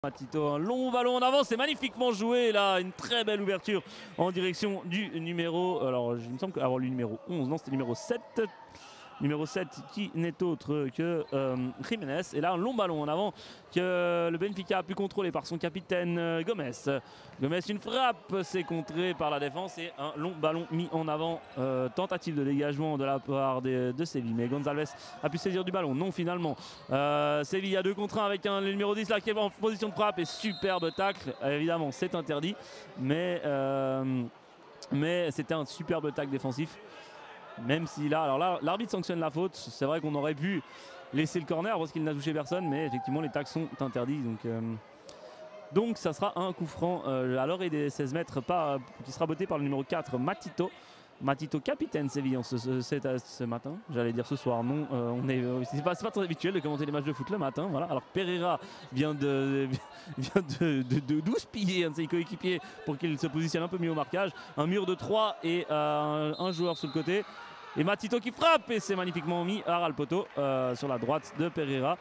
Matito, un long ballon en avant, c'est magnifiquement joué là, une très belle ouverture en direction du numéro, alors il me semble qu'avoir le numéro 11, non c'était numéro 7. Numéro 7 qui n'est autre que Jiménez. Et là un long ballon en avant que le Benfica a pu contrôler par son capitaine Gomes. Gomes, une frappe, c'est contré par la défense et un long ballon mis en avant. Tentative de dégagement de la part de Séville. Mais Gonzalez a pu saisir du ballon. Non finalement. Séville a 2 contre 1 avec le numéro 10 là qui est en position de frappe et superbe tacle. Évidemment c'est interdit. Mais c'était un superbe tacle défensif. Même si là, alors là, l'arbitre sanctionne la faute. C'est vrai qu'on aurait pu laisser le corner parce qu'il n'a touché personne, mais effectivement les tacles sont interdits. Donc ça sera un coup franc à l'orée des 16 mètres qui sera botté par le numéro 4, Matito. Matito, capitaine sévillan ce matin, j'allais dire ce soir, non, c'est pas très habituel de commenter les matchs de foot le matin, voilà. Alors Pereira vient d'houspiller un de ses coéquipiers pour qu'il se positionne un peu mieux au marquage, un mur de 3 et un joueur sur le côté, et Matito qui frappe, et c'est magnifiquement mis à ras le poteau sur la droite de Pereira,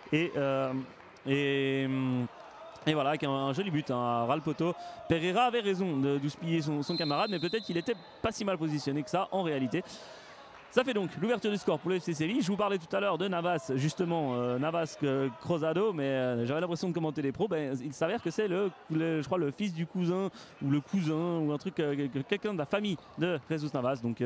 et voilà, avec un joli but, un ras le poteau. Pereira avait raison d'houspiller son camarade, mais peut-être qu'il n'était pas si mal positionné que ça en réalité. Ça fait donc l'ouverture du score pour le FC Séville. Je vous parlais tout à l'heure de Navas, justement, Navas Cruzado, mais j'avais l'impression de commenter les pros. Il s'avère que c'est je crois le fils du cousin, ou le cousin, ou un truc, quelqu'un de la famille de Jesus Navas. Donc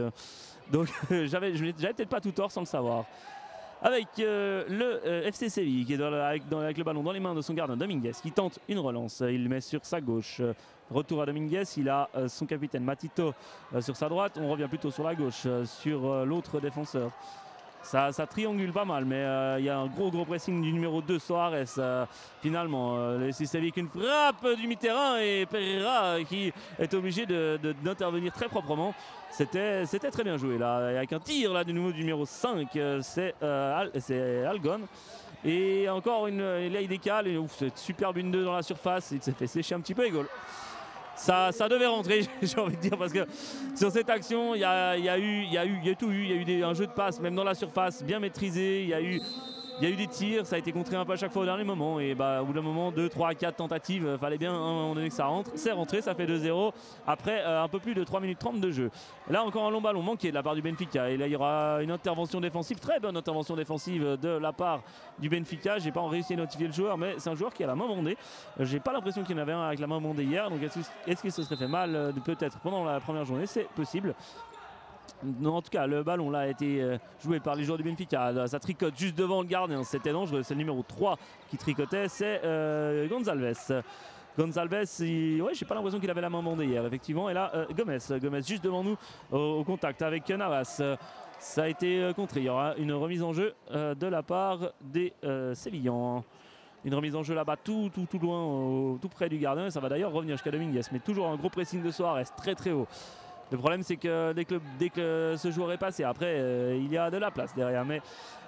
j'avais peut-être pas tout tort sans le savoir. Avec le FC Séville qui est avec le ballon dans les mains de son gardien Dominguez qui tente une relance, il met sur sa gauche, retour à Dominguez, il a son capitaine Matito sur sa droite, on revient plutôt sur la gauche, sur l'autre défenseur. Ça triangule pas mal, mais il y a un gros pressing du numéro 2 Soares. Finalement, le FC Séville avec une frappe du mi-terrain et Pereira qui est obligé d'intervenir très proprement. C'était très bien joué là, avec un tir là du numéro 5, c'est Algon. Et encore là il décale, et c'est superbe une 2 dans la surface, il s'est fait sécher un petit peu et goal. Ça devait rentrer, j'ai envie de dire, parce que sur cette action, il y a tout eu. Il y a eu un jeu de passe, même dans la surface, bien maîtrisé. Il y a eu des tirs, ça a été contré un peu à chaque fois au dernier moment. Et au bout d'un moment, 2, 3, 4 tentatives, fallait bien à un moment donné que ça rentre. C'est rentré, ça fait 2-0 après un peu plus de 3 minutes 30 de jeu. Là encore un long ballon manqué de la part du Benfica. Et là il y aura une intervention défensive, très bonne intervention défensive de la part du Benfica. J'ai pas réussi à identifier le joueur, mais c'est un joueur qui a la main bandée. J'ai pas l'impression qu'il y en avait un avec la main bandée hier. Donc est-ce qu'il se serait fait mal peut-être pendant la première journée? C'est possible. Non, en tout cas, le ballon là a été joué par les joueurs du Benfica. Ça tricote juste devant le gardien. C'était dangereux. C'est le numéro 3 qui tricotait. C'est Gonzalez. Gonzalez, ouais, j'ai pas l'impression qu'il avait la main bandée hier, effectivement. Et là, Gomes juste devant nous au contact avec Navas. Ça a été contré. Il y aura une remise en jeu de la part des Sévillans. Une remise en jeu là-bas tout loin, tout près du gardien. Et ça va d'ailleurs revenir jusqu'à Dominguez. Mais toujours un gros pressing de Soares, très haut. Le problème c'est que dès que ce joueur est passé, après il y a de la place derrière. Mais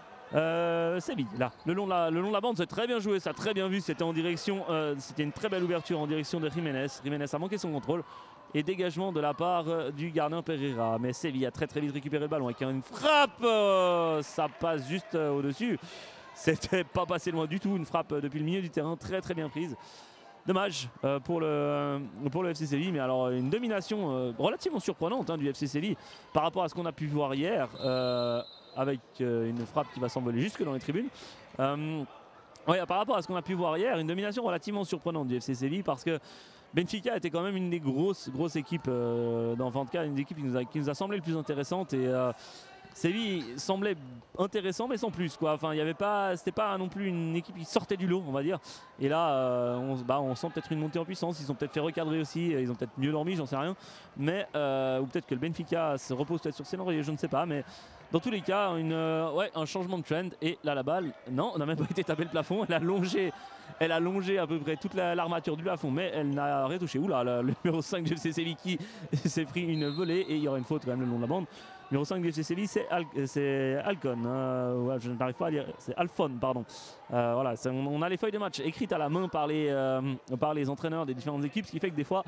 Séville, là, le long de la bande, c'est très bien joué, ça très bien vu. C'était en direction, c'était une très belle ouverture en direction de Jiménez. Jiménez a manqué son contrôle. Et dégagement de la part du gardien Pereira. Mais Séville a très vite récupéré le ballon avec une frappe. Ça passe juste au-dessus. C'était pas passé loin du tout. Une frappe depuis le milieu du terrain, très bien prise. Dommage pour le FC Séville, mais alors une domination relativement surprenante du FC Séville par rapport à ce qu'on a pu voir hier avec une frappe qui va s'envoler jusque dans les tribunes. Ouais, par rapport à ce qu'on a pu voir hier, une domination relativement surprenante du FC Séville parce que Benfica était quand même une des grosses équipes, en tout cas une des équipes qui nous a semblé le plus intéressante et Séville semblait intéressant mais sans plus quoi. Enfin, c'était pas non plus une équipe qui sortait du lot on va dire. Et là on sent peut-être une montée en puissance. Ils ont peut-être fait recadrer aussi. Ils ont peut-être mieux dormi, j'en sais rien. Mais ou peut-être que le Benfica se repose peut-être sur ses lauriers, je ne sais pas. Mais dans tous les cas, un changement de trend. Et là la balle, non, on n'a même pas été taper le plafond. Elle a longé à peu près toute l'armature du plafond, mais elle n'a rien touché. Oula, le numéro 5 du FC Séville qui s'est pris une volée et il y aura une faute quand même le long de la bande. Numéro 5 du FC Séville, c'est Alcon. Ouais, je n'arrive pas à lire. C'est Alphon, pardon. Voilà, on a les feuilles de match écrites à la main par les entraîneurs des différentes équipes, ce qui fait que des fois,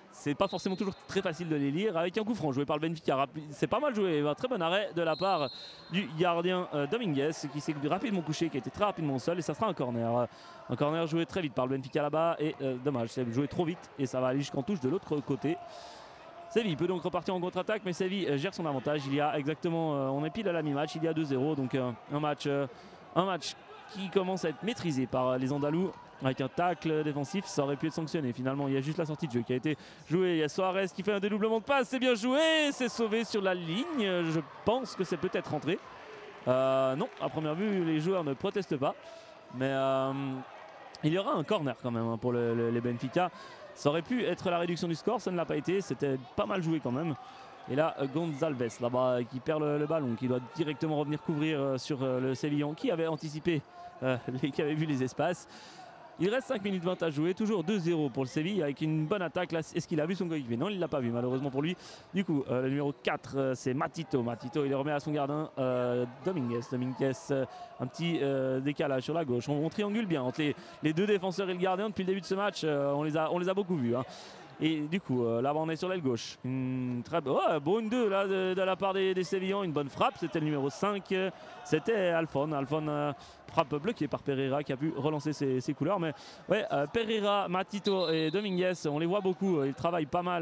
c'est pas forcément toujours très facile de les lire. Avec un coup franc joué par le Benfica, c'est pas mal joué, un très bon arrêt de la part du gardien Dominguez qui s'est rapidement couché, qui a été très rapidement au sol, et ça sera un corner. Un corner joué très vite par le Benfica là-bas, et dommage, c'est joué trop vite et ça va aller jusqu'en touche de l'autre côté. Séville peut donc repartir en contre-attaque, mais Séville gère son avantage. Il y a exactement, on est pile à la mi-match, il y a 2-0, donc un match qui commence à être maîtrisé par les Andalous. Avec un tacle défensif, ça aurait pu être sanctionné. Finalement, il y a juste la sortie de jeu qui a été jouée. Il y a Suarez qui fait un dédoublement de passe, c'est bien joué, c'est sauvé sur la ligne. Je pense que c'est peut-être rentré. Non, à première vue, les joueurs ne protestent pas. Mais il y aura un corner quand même pour les Benfica. Ça aurait pu être la réduction du score, ça ne l'a pas été. C'était pas mal joué quand même. Et là, Gonzalez, là-bas, qui perd le ballon, qui doit directement revenir couvrir sur le Sévillan, qui avait anticipé, qui avait vu les espaces. Il reste 5 minutes 20 à jouer, toujours 2-0 pour le Séville avec une bonne attaque. Est-ce qu'il a vu son coéquipier? Non, il ne l'a pas vu malheureusement pour lui. Du coup, le numéro 4, c'est Matito. Matito, il le remet à son gardien Dominguez. Dominguez, un petit décalage sur la gauche. On triangule bien entre les deux défenseurs et le gardien depuis le début de ce match. On les a beaucoup vus. Hein. Et du coup, là on est sur l'aile gauche. Une très bonne 2 là, de la part des Sévillans. Une bonne frappe, c'était le numéro 5. C'était Alphon. Alphon, frappe bloquée par Pereira qui a pu relancer ses couleurs. Mais ouais, Pereira, Matito et Dominguez, on les voit beaucoup. Ils travaillent pas mal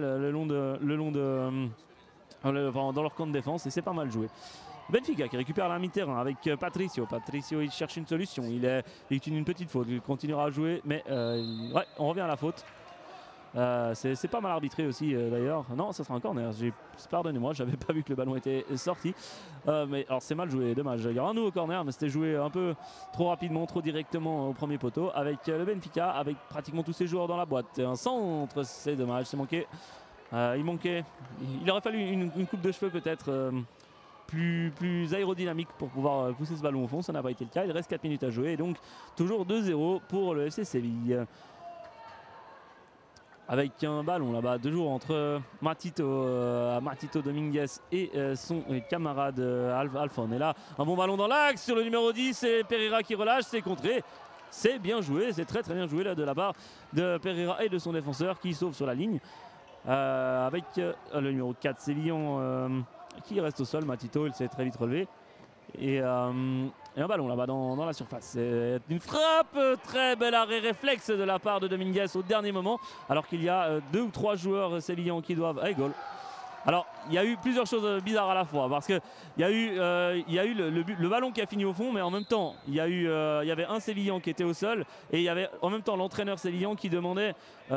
dans leur camp de défense et c'est pas mal joué. Benfica qui récupère la mi-terrain avec Patricio. Patricio, il cherche une solution. Il utilise une petite faute. Il continuera à jouer. Mais ouais, on revient à la faute. C'est pas mal arbitré aussi d'ailleurs. Non, ça sera un corner. Pardonnez-moi, j'avais pas vu que le ballon était sorti. Mais alors c'est mal joué, dommage. Il y aura un nouveau corner, mais c'était joué un peu trop rapidement, trop directement au premier poteau. Avec le Benfica, avec pratiquement tous ses joueurs dans la boîte. Un centre, c'est dommage, c'est manqué. Il aurait fallu une coupe de cheveux peut-être plus aérodynamique pour pouvoir pousser ce ballon au fond. Ça n'a pas été le cas. Il reste 4 minutes à jouer. Et donc toujours 2-0 pour le FC Séville. Avec un ballon là-bas, toujours entre Matito Dominguez et son camarade Alphon. Et là, un bon ballon dans l'axe sur le numéro 10, c'est Pereira qui relâche, c'est contré. C'est bien joué, c'est très très bien joué là de la part de Pereira et de son défenseur qui sauve sur la ligne. Avec le numéro 4, Sévillan qui reste au sol. Matito, il s'est très vite relevé. Et un ballon là-bas dans la surface. C'est une frappe, très bel arrêt réflexe de la part de Dominguez au dernier moment, alors qu'il y a 2 ou 3 joueurs sévillans qui doivent... Allez, goal. Alors, il y a eu plusieurs choses bizarres à la fois, parce qu'il y a eu le ballon qui a fini au fond, mais en même temps, il y avait un Sévillan qui était au sol, et il y avait en même temps l'entraîneur sévillan qui demandait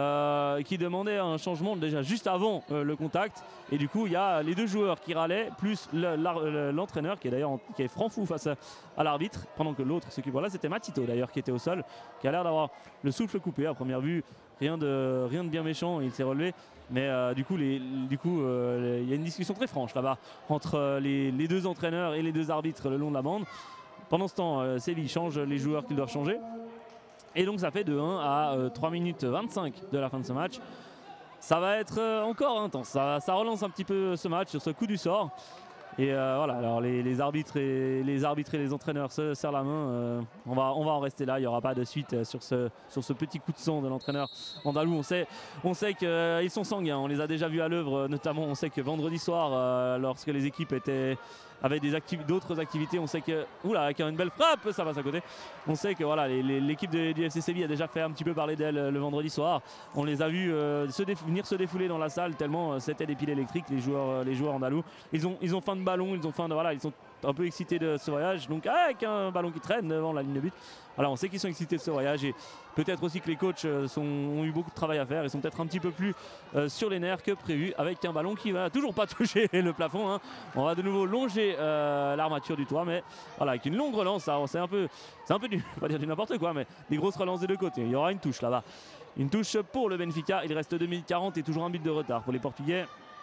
un changement déjà juste avant le contact. Et du coup, il y a les 2 joueurs qui râlaient, plus l'entraîneur qui est franc fou face à l'arbitre, pendant que l'autre s'occupe. Voilà, c'était Matito d'ailleurs qui était au sol, qui a l'air d'avoir le souffle coupé à première vue. Rien de bien méchant, il s'est relevé. Mais du coup, il y a une discussion très franche là-bas entre les 2 entraîneurs et les 2 arbitres le long de la bande. Pendant ce temps, Séville change les joueurs qu'ils doivent changer. Et donc ça fait de 1 à 3 minutes 25 de la fin de ce match. Ça va être encore intense. Ça relance un petit peu ce match sur ce coup du sort. Et voilà, alors les arbitres et les entraîneurs se serrent la main. On va en rester là. Il n'y aura pas de suite sur ce petit coup de sang de l'entraîneur andalou. On sait qu'ils sont sanguins. On les a déjà vus à l'œuvre. Notamment, on sait que vendredi soir, lorsque les équipes avaient d'autres activités, on sait que... Oula, avec une belle frappe, ça passe à côté. On sait que voilà, l'équipe du FC Séville a déjà fait un petit peu parler d'elle le vendredi soir. On les a vus venir se défouler dans la salle tellement c'était des piles électriques, les joueurs andalous. Ils ont faim de ballon, ils sont un peu excités de ce voyage. Donc avec un ballon qui traîne devant la ligne de but. Voilà, on sait qu'ils sont excités de ce voyage et peut-être aussi que les coachs ont eu beaucoup de travail à faire. Ils sont peut-être un petit peu plus sur les nerfs que prévu avec un ballon qui va toujours pas toucher le plafond. Hein. On va de nouveau longer l'armature du toit, mais voilà, avec une longue relance. C'est un peu du, pas dire du n'importe quoi, mais des grosses relances des 2 côtés. Il y aura une touche là-bas. Une touche pour le Benfica. Il reste 2 minutes 40 et toujours un but de retard pour les Portugais.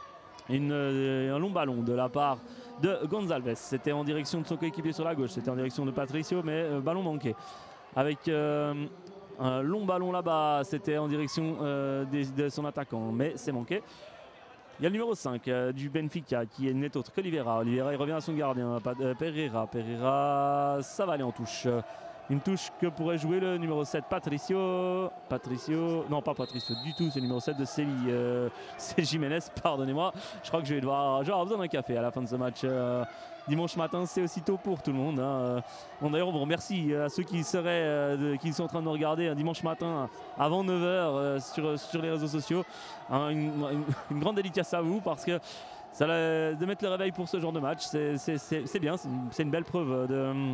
Un long ballon de la part de Gonzalez. C'était en direction de son coéquipier sur la gauche. C'était en direction de Patricio, mais ballon manqué. Avec un long ballon là-bas, c'était en direction de son attaquant, mais c'est manqué. Il y a le numéro 5 du Benfica qui n'est autre qu'Oliveira. Oliveira, il revient à son gardien, Pereira. Pereira, ça va aller en touche Une touche que pourrait jouer le numéro 7 Patricio. Non pas Patricio du tout, c'est le numéro 7 de Séville. C'est Jiménez, pardonnez-moi. Je crois que je vais avoir besoin d'un café à la fin de ce match. Dimanche matin, c'est aussi tôt pour tout le monde. Hein. Bon, d'ailleurs, on vous remercie à ceux qui sont en train de nous regarder un dimanche matin avant 9 h sur les réseaux sociaux. Hein, une grande dédicace à vous parce que de mettre le réveil pour ce genre de match, c'est bien, c'est une belle preuve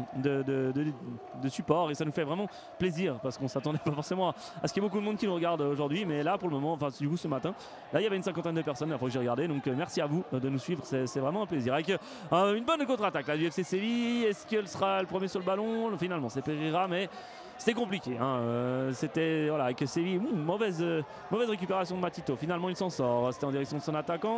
de support et ça nous fait vraiment plaisir parce qu'on ne s'attendait pas forcément à ce qu'il y ait beaucoup de monde qui nous regarde aujourd'hui, mais là pour le moment, enfin du coup ce matin, là il y avait une cinquantaine de personnes la fois que j'ai regardé, donc merci à vous de nous suivre, c'est vraiment un plaisir. Avec une bonne contre-attaque là, du FC Séville, est-ce qu'elle sera le premier sur le ballon? Finalement c'est Pereira, mais c'était compliqué, hein. C'était voilà, avec Séville, mauvaise récupération de Matito, finalement il s'en sort, c'était en direction de son attaquant.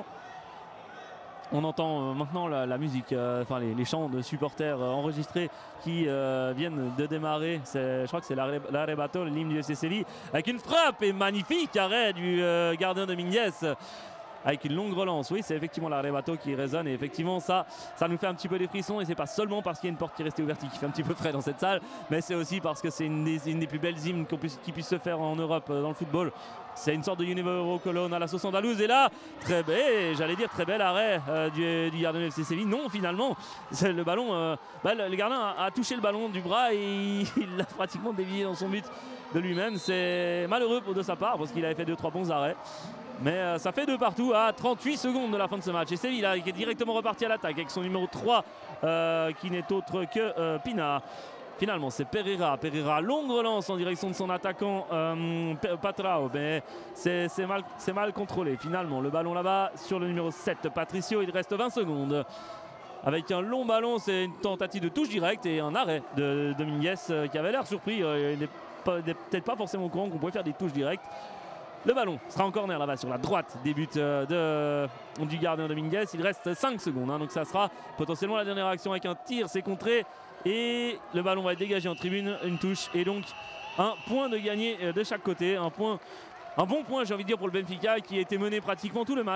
On entend maintenant la musique, enfin les chants de supporters enregistrés qui viennent de démarrer. Je crois que c'est l'Arrebato, l'hymne du FC Séville, avec une frappe et magnifique arrêt du gardien de Minghes. Avec une longue relance, oui, c'est effectivement l'Arrebato qui résonne et effectivement ça nous fait un petit peu des frissons et c'est pas seulement parce qu'il y a une porte qui est restée ouverte et qui fait un petit peu frais dans cette salle, mais c'est aussi parce que c'est une des plus belles hymnes qui puisse se faire en Europe dans le football. C'est une sorte de Universal Colonne à la sauce andalouse et là, très bel arrêt du gardien du FC Séville. Non, finalement, le ballon, le gardien a touché le ballon du bras et il l'a pratiquement dévié dans son but de lui-même. C'est malheureux de sa part parce qu'il avait fait 2-3 bons arrêts. Mais ça fait 2 partout à 38 secondes de la fin de ce match. Et Séville qui est directement reparti à l'attaque avec son numéro 3 qui n'est autre que Pina. Finalement c'est Pereira, longue relance en direction de son attaquant Patrao, mais c'est mal contrôlé. Finalement le ballon là-bas sur le numéro 7 Patricio, il reste 20 secondes. Avec un long ballon, c'est une tentative de touche directe et un arrêt de Minghes qui avait l'air surpris. Il n'est peut-être pas forcément au courant qu'on pouvait faire des touches directes. Le ballon sera en corner là-bas sur la droite des buts du gardien de Minghes. Il reste 5 secondes, hein, donc ça sera potentiellement la dernière action avec un tir. C'est contré et le ballon va être dégagé en tribune, une touche et donc un point de gagné de chaque côté. Un bon point, j'ai envie de dire, pour le Benfica qui a été mené pratiquement tout le match.